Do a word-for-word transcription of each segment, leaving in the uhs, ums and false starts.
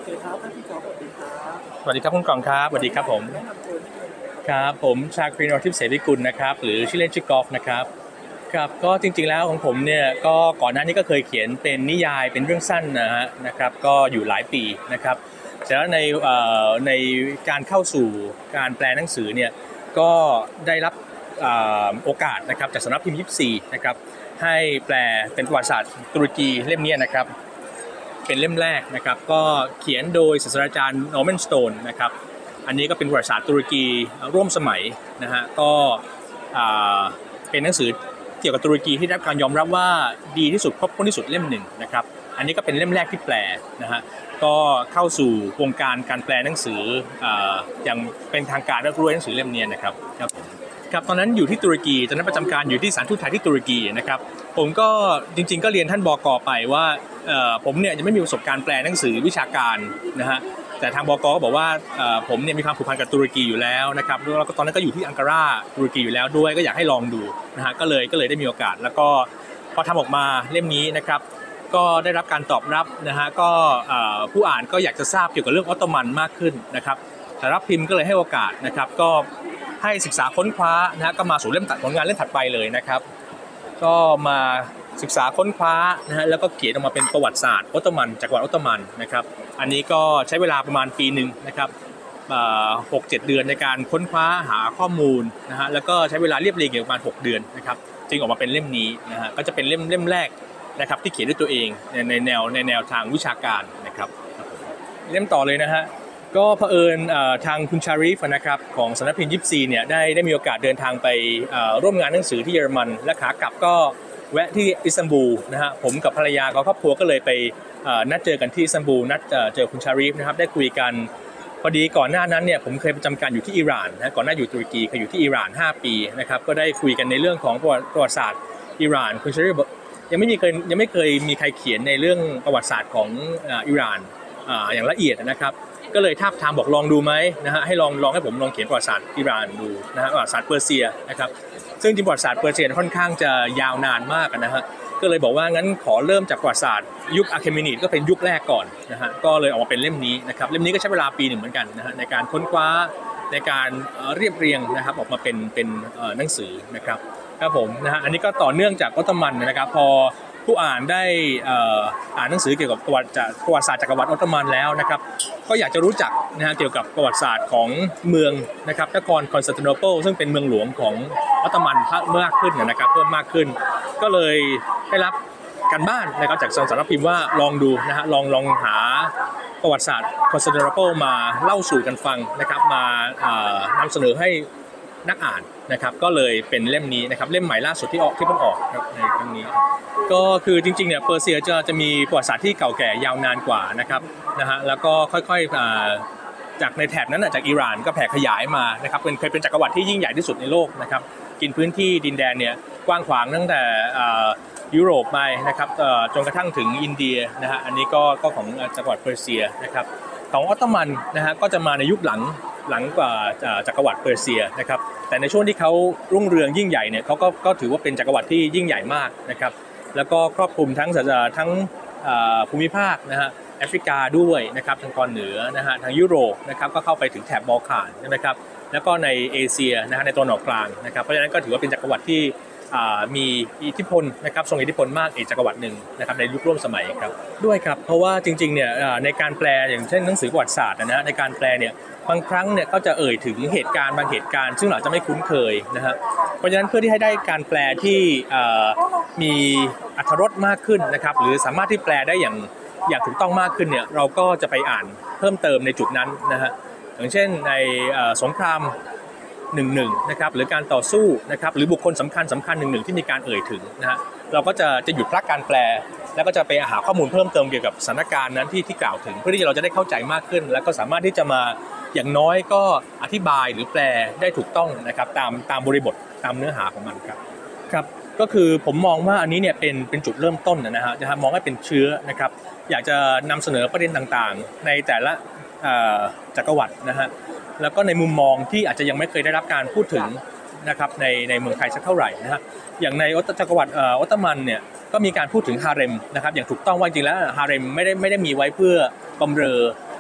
เคครับท่านพี่จอสวัสดีครับสวัสดีครับคุณกองครับสวัสดีครับผมแนะนำตัวนิดนึงครับผมชาครีนอทิพย์เสรีกุลนะครับหรือชื่อเล่นชื่อกอล์ฟนะครับครับก็จริงๆแล้วของผมเนี่ยก็ก่อนหน้านี้ก็เคยเขียนเป็นนิยายเป็นเรื่องสั้นนะฮะนะครับก็อยู่หลายปีนะครับแต่แล้วในในการเข้าสู่การแปลหนังสือเนี่ยก็ได้รับโอกาสนะครับจากสำนักพิมพ์ยี่สิบสี่นะครับให้แปลเป็นประวัติศาสตร์ตุรกีเล่มนี้นะครับเป็นเล่มแรกนะครับก็เขียนโดยศาสตราจารย์นอร์แมนสโตนนะครับอันนี้ก็เป็นประวัติศาสตร์ตุรกีร่วมสมัยนะฮะก็เป็นหนังสือเกี่ยวกับตุรกีที่ได้รับการยอมรับว่าดีที่สุดครบถ้วนที่สุดเล่มหนึ่งนะครับอันนี้ก็เป็นเล่มแรกที่แปลนะฮะก็เข้าสู่วงการการแปลหนังสืออย่างเป็นทางการและรู้หนังสือเล่มนี้นะครับครับผมครับตอนนั้นอยู่ที่ตุรกีตอนนั้นประจำการอยู่ที่สถานทูตไทยที่ตุรกีนะครับผมก็จริงๆก็เรียนท่านบก.ไปว่าผมเนี่ยยังไม่มีประสบการณ์แปลหนังสือวิชาการนะฮะแต่ทางบก.ก็บอกว่าผมเนี่ยมีความผูกพันกับตุรกีอยู่แล้วนะครับแล้วก็ตอนนั้นก็อยู่ที่อังการาตุรกีอยู่แล้วด้วยก็อยากให้ลองดูนะฮะก็เลยก็เลยได้มีโอกาสแล้วก็พอทำออกมาเล่มนี้นะครับก็ได้รับการตอบรับนะฮะก็ผู้อ่านก็อยากจะทราบเกี่ยวกับเรื่องออตโตมันมากขึ้นนะครับสำนักพิมพ์ก็เลยให้โอกาสนะครับก็ให้ศึกษาค้นคว้านะฮะก็มาสู่เล่มผลงานเล่มถัดไปเลยนะครับก็มาศึกษาค้นคว้านะฮะแล้วก็เขียนออกมาเป็นประวัติศาสตร์ออตโตมันจักรวรรดิออตโตมันนะครับอันนี้ก็ใช้เวลาประมาณปีหนึ่งนะครับหกเจ็ดเดือนในการค้นคว้าหาข้อมูลนะฮะแล้วก็ใช้เวลาเรียบเรียงประมาณหกเดือนนะครับจึงออกมาเป็นเล่มนี้นะฮะก็จะเป็นเล่มเล่มแรกนะครับที่เขียนด้วยตัวเองในแนวในแนวทางวิชาการนะครับเล่มต่อเลยนะฮะก็เผอิญทางคุณชาริฟนะครับของสำนักพิมพ์ยิปซีเนี่ยได้ได้มีโอกาสเดินทางไปร่วมงานหนังสือที่เยอรมันและขากลับก็แวะที่อิสตันบูลนะฮะผมกับภรรยากับครอบครัวก็เลยไปนัดเจอกันที่อิสตันบูลนัดเจอคุณชาริฟนะครับได้คุยกันพอดีก่อนหน้านั้นเนี่ยผมเคยประจำการอยู่ที่อิหร่านนะก่อนหน้าอยู่ตุรกีเคยอยู่ที่อิหร่านห้าปีนะครับก็ได้คุยกันในเรื่องของประวัติศาสตร์อิหร่านคุณชาริฟยังไม่มีเคยยังไม่เคยมีใครเขียนในเรื่องประวัติศาสตร์ของอิหร่านอย่างละเอียดนะครับก็เลยทาบทามบอกลองดูไหมนะฮะให้ลองลองให้ผมลองเขียนประวัติศาสตร์อิหร่านดูนะฮะประวัติศาสตร์เปอร์เซียนะครับซึ่งจริงประวัติศาสตร์เปอร์เซียค่อนข้างจะยาวนานมากนะฮะก็เลยบอกว่างั้นขอเริ่มจากประวัติศาสตร์ยุคอะเคเมนิดก็เป็นยุคแรกก่อนนะฮะก็เลยออกมาเป็นเล่มนี้นะครับเล่มนี้ก็ใช้เวลาปีหนึ่งเหมือนกันนะฮะในการค้นคว้าในการเรียบเรียงนะครับออกมาเป็นเป็นหนังสือนะครับครับผมนะฮะอันนี้ก็ต่อเนื่องจากออตโตมันนะครับพอผู้อ่านได้อ่านหนังสือเกี่ยวกับประวัติประวัติศาสตร์จักรวรรดิออตโตมันแล้วนะครับก็อยากจะรู้จักนะฮะเกี่ยวกับประวัติศาสตร์ของเมืองนะครับนครคอนสแตนติโนเปิลซึ่งเป็นเมืองหลวงของออตโตมันมากขึ้นนะครับเพิ่มมากขึ้นก็เลยได้รับการบ้านนะครับจากสำนักพิมพ์ว่าลองดูนะฮะลองลองหาประวัติศาสตร์คอนสแตนติโนเปิลมาเล่าสู่กันฟังนะครับมานำเสนอให้นักอ่านนะครับก็เลยเป็นเล่มนี้นะครับเล่มใหม่ล่าสุดที่ออกที่เพิ่งออกในครั้งนี้ก็คือจริงๆเนี่ยเปอร์เซียจะจะมีประวัติศาสตร์ที่เก่าแก่ยาวนานกว่านะครับนะฮะแล้วก็ค่อยๆจากในแถบนั้นจากอิหร่านก็แผ่ขยายมานะครับเป็นเคยเป็นจักรวรรดิที่ยิ่งใหญ่ที่สุดในโลกนะครับกินพื้นที่ดินแดนเนี่ยกว้างขวางตั้งแต่ยุโรปไปนะครับจนกระทั่งถึงอินเดียนะฮะอันนี้ก็ก็ของจักรวรรดิเปอร์เซียนะครับของออตโตมันนะฮะก็จะมาในยุคหลังหลังกว่าจักรวรรดิเปอร์เซียนะครับแต่ในช่วงที่เขารุ่งเรืองยิ่งใหญ่เนี่ยเขาก็ก็ถือว่าเป็นจักรวรรดิที่ยิ่งใหญ่มากนะครับแล้วก็ครอบคลุมทั้งทั้งภูมิภาคนะฮะแอฟริกาด้วยนะครับทางตอนเหนือนะฮะทางยุโรปนะครับก็เข้าไปถึงแถบบอลข่านใช่ไหมครับแล้วก็ในเอเชียนะฮะในตะวันออกกลางนะครับเพราะฉะนั้นก็ถือว่าเป็นจักรวรรดิที่มีอิทธิพลนะครับทรงอิทธิพลมากอีกจักรวรรดิหนึ่งนะครับในยุคร่วมสมัยครับด้วยครับเพราะว่าจริงๆเนี่ยในการแปลอย่างเช่นหนังสือประวัติศาสตร์นะฮะในการแปลเนี่ยบางครั้งเนี่ยก็จะเอ่ยถึงเหตุการณ์บางเหตุการณ์ซึ่งเราจะไม่คุ้นเคยนะฮะเพราะฉะนั้นเพื่อที่ให้ได้การแปลที่มีอรรถรสมากขึ้นนะครับหรือสามารถที่แปลได้อย่างอย่างถูกต้องมากขึ้นเนี่ยเราก็จะไปอ่านเพิ่มเติมในจุดนั้นนะฮะอย่างเช่นในสงครามหนึ่งหนึ่งนะครับหรือการต่อสู้นะครับหรือบุคคลสำคัญสำคัญหนึ่งหนึ่งที่มีการเอ่ยถึงนะฮะเราก็จะจะหยุดพักการแปลแล้วก็จะไปหาข้อมูลเพิ่มเติมเกี่ยวกับสถานการณ์นั้นที่ที่กล่าวถึงเพื่อที่เราจะได้เข้าใจมากขึ้นแล้วก็สามารถที่จะมาอย่างน้อยก็อธิบายหรือแปลได้ถูกต้องนะครับตามตามบริบทตามเนื้อหาของมันครับครับก็คือผมมองว่าอันนี้เนี่ยเป็นเป็นจุดเริ่มต้นนะฮะจะมองให้เป็นเชื้อนะครับอยากจะนำเสนอประเด็นต่างๆในแต่ละจักรวรรดินะฮะแล้วก็ในมุมมองที่อาจจะยังไม่เคยได้รับการพูดถึงนะครับในในเมืองไทยสักเท่าไหร่นะฮะอย่างในจักรวรรดิออตโตมันเนี่ยก็มีการพูดถึงฮาเร็มนะครับอย่างถูกต้องว่าจริงแล้วฮาเร็มไม่ได้ไม่ได้มีไว้เพื่อบำเรอ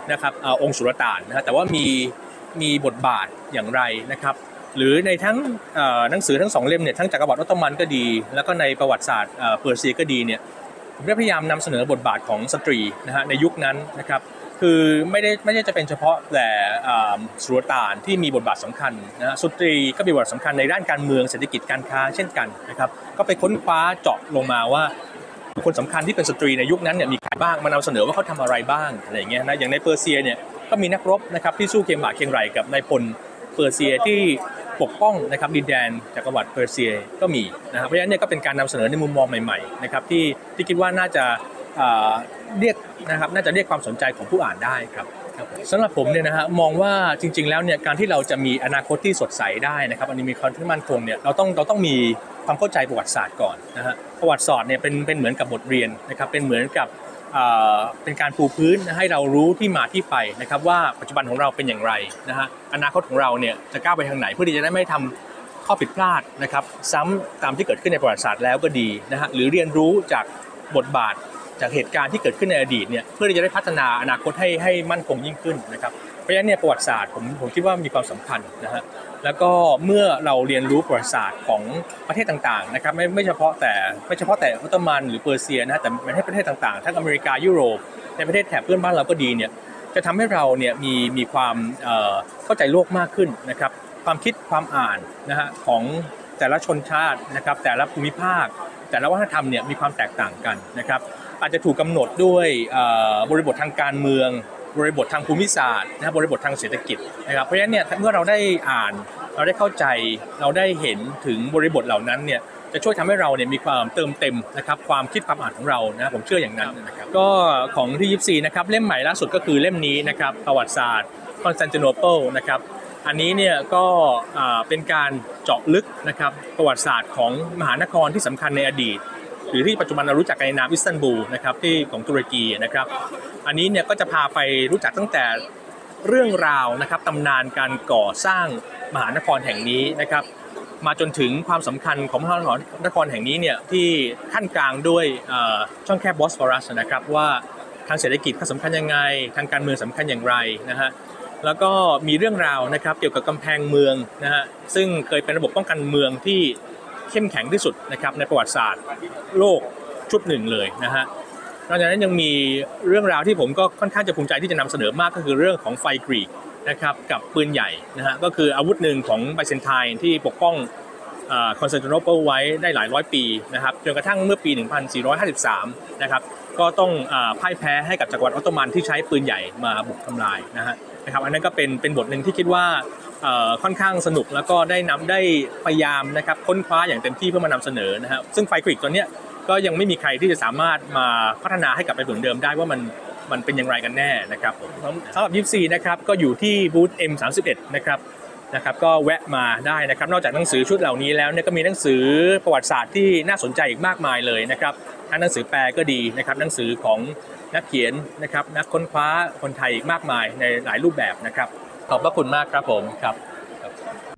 นะครับอาองค์สุลต่านนะฮะแต่ว่ามีมีบทบาทอย่างไรนะครับหรือในทั้งหนังสือทั้งสองเล่มเนี่ยทั้งจักรวรรดิออตโตมันก็ดีแล้วก็ในประวัติศาสตร์เปอร์เซียก็ดีเนี่ยผมได้พยายามนำเสนอบทบาทของสตรีนะฮะในยุคนั้นนะครับคือไม่ได้ไม่ได้จะเป็นเฉพาะแต่สุลต่านที่มีบทบาทสำคัญนะฮะสตรีก็มีบทบาทสำคัญในด้านการเมืองเศรษฐกิจการค้าเช่นกันนะครับก็ไปค้นคว้าเจาะลงมาว่าคนสำคัญที่เป็นสตรีในยุคนั้นเนี่ยมีใครบ้างมานำเสนอว่าเขาทำอะไรบ้างอะไรอย่างเงี้ยนะอย่างในเปอร์เซียเนี่ยก็มีนักรบนะครับที่สู้เคียงบ่าเคียงไหล่กับนายพลเปอร์เซียที่ปกป้องนะครับดินแดนจักรวรรดิเปอร์เซียก็มีนะครับเพราะฉะนั้นเนี่ยก็เป็นการนำเสนอในมุมมองใหม่ๆนะครับที่ที่คิดว่าน่าจะเรียกนะครับน่าจะเรียกความสนใจของผู้อ่านได้ครับสำหรับผมเนี่ยนะฮะมองว่าจริงๆแล้วเนี่ยการที่เราจะมีอนาคตที่สดใสได้นะครับอันนี้มีความที่มั่นคงเนี่ยเราต้องเราต้องมีความเข้าใจประวัติศาสตร์ก่อนนะฮะประวัติศาสตร์เนี่ยเป็นเป็นเหมือนกับบทเรียนนะครับเป็นเหมือนกับเป็นการปูพื้นให้เรารู้ที่มาที่ไปนะครับว่าปัจจุบันของเราเป็นอย่างไรนะฮะอนาคตของเราเนี่ยจะก้าวไปทางไหนเพื่อที่จะได้ไม่ทำข้อผิดพลาดนะครับซ้ำตามที่เกิดขึ้นในประวัติศาสตร์แล้วก็ดีนะฮะหรือเรียนรู้จากบทบาทจากเหตุการณ์ที่เกิดขึ้นในอดีตเนี่ยเพื่อที่จะได้พัฒนาอนาคตให้ให้มั่นคงยิ่งขึ้นนะครับเพราะฉะนั้นเนี่ยประวัติศาสตร์ผมผมคิดว่ามีความสำคัญนะฮะแล้วก็เมื่อเราเรียนรู้ประวัติศาสตร์ของประเทศต่างๆนะครับไม่ไม่เฉพาะแต่ไม่เฉพาะแต่ออตโตมันหรือเปอร์เซียนะแต่ในประเทศต่างๆทั้งอเมริกายุโรปในประเทศแถบเพื่อนบ้านเราก็ดีเนี่ยจะทำให้เราเนี่ยมีมีความเข้าใจโลกมากขึ้นนะครับความคิดความอ่านนะฮะของแต่ละชนชาตินะครับแต่ละภูมิภาคแต่ละวัฒนธรรมเนี่ยมีความแตกต่างกันนะครับอาจจะถูกกำหนดด้วยบริบททางการเมืองบริบททางภูมิศาสตร์นะครับบริบททางเศรษฐกิจนะครับเพราะฉะนั้นเนี่ยเมื่อเราได้อ่านเราได้เข้าใจเราได้เห็นถึงบริบทเหล่านั้นเนี่ยจะช่วยทำให้เราเนี่ยมีความเติมเต็มนะครับความคิดความอ่านของเรานะผมเชื่ออย่างนั้นนะครับก็ของที่ยิปซีนะครับเล่มใหม่ล่าสุดก็คือเล่มนี้นะครับประวัติศาสตร์คอนสแตนติโนเปิลนะครับอันนี้เนี่ยก็เป็นการเจาะลึกนะครับประวัติศาสตร์ของมหานครที่สำคัญในอดีตหรือที่ปัจจุบันเรารู้จักกันในนามอิสตันบูลนะครับที่ของตุรกีนะครับอันนี้เนี่ยก็จะพาไปรู้จักตั้งแต่เรื่องราวนะครับตำนานการก่อสร้างมหานครแห่งนี้นะครับมาจนถึงความสำคัญของมหานครแห่งนี้เนี่ยที่ขั้นกลางด้วยช่องแคบบอสฟอรัสนะครับว่าทางเศรษฐกิจเขาสำคัญยังไงทางการเมืองสำคัญอย่างไรนะฮะแล้วก็มีเรื่องราวนะครับเกี่ยวกับกำแพงเมืองนะฮะซึ่งเคยเป็นระบบป้องกันเมืองที่เข้มแข็งที่สุดนะครับในประวัติศาสตร์โลกชุดหนึ่งเลยนะฮะนอกจากนั้นยังมีเรื่องราวที่ผมก็ค่อนข้างจะภูมิใจที่จะนำเสนอมากก็คือเรื่องของไฟกรีกนะครับกับปืนใหญ่นะฮะก็คืออาวุธหนึ่งของไบเซนไทน์ที่ปกป้องคอนสแตนติโนเปิลไว้ได้หลายร้อยปีนะครับจนกระทั่งเมื่อปีหนึ่งพันสี่ร้อยห้าสิบสามนะครับก็ต้องพ่ายแพ้ให้กับจักรวรรดิออตโตมันที่ใช้ปืนใหญ่มาบุกทำลายนะฮะนะครับอันนั้นก็เป็นเป็นบทหนึ่งที่คิดว่าค่อนข้างสนุกแล้วก็ได้นำได้พยายามนะครับค้นคว้าอย่างเต็มที่เพื่อมานำเสนอนะครับซึ่งไฟกรีกตัวเนี้ยก็ยังไม่มีใครที่จะสามารถมาพัฒนาให้กลับไปเหมือนเดิมได้ว่ามันมันเป็นอย่างไรกันแน่นะครับสำหรับยิปซีนะครับก็อยู่ที่บูธ เอ็ม สามสิบเอ็ด นะครับนะครับก็แวะมาได้นะครับนอกจากหนังสือชุดเหล่านี้แล้วเนี่ยก็มีหนังสือประวัติศาสตร์ที่น่าสนใจอีกมากมายเลยนะครับทั้งหนังสือแปลก็ดีนะครับหนังสือของนักเขียนนะครับนักค้นคว้าคนไทยอีกมากมายในหลายรูปแบบนะครับขอบพระคุณมากครับผมครับ